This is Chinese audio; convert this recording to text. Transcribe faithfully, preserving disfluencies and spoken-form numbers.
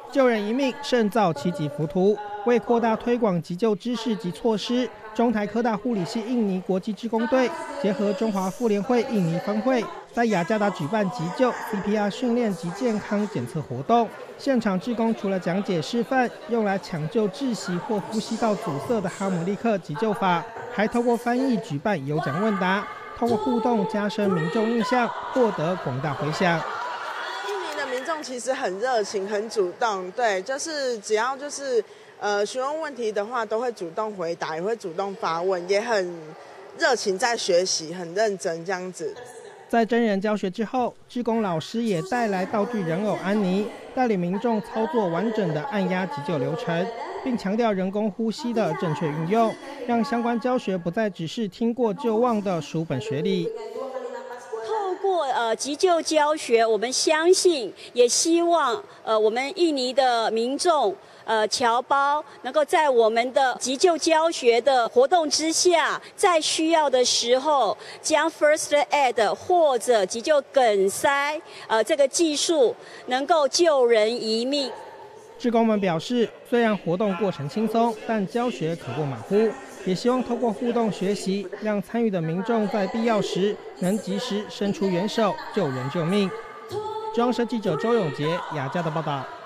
救人一命胜造七级浮屠。为扩大推广急救知识及措施，中台科大护理系印尼国际志工队结合中华妇联会印尼分会，在雅加达举办急救、C P R 训练及健康检测活动。现场志工除了讲解示范用来抢救窒息或呼吸道阻塞的哈姆立克急救法，还透过翻译举办有奖问答，透过互动加深民众印象，获得广大回响。 印尼的民众其实很热情、很主动，对，就是只要就是呃询问问题的话，都会主动回答，也会主动发问，也很热情在学习，很认真这样子。 在真人教学之后，志工老师也带来道具人偶安妮，带领民众操作完整的按压急救流程，并强调人工呼吸的正确运用，让相关教学不再只是听过就忘的书本学理。 透过呃急救教学，我们相信，也希望呃我们印尼的民众。呃，侨胞能够在我们的急救教学的活动之下，在需要的时候，将 First Aid 或者急救梗塞呃这个技术能够救人一命。 志工们表示，虽然活动过程轻松，但教学可过马虎，也希望透过互动学习，让参与的民众在必要时能及时伸出援手，救人救命。中央社记者周永杰雅加的报道。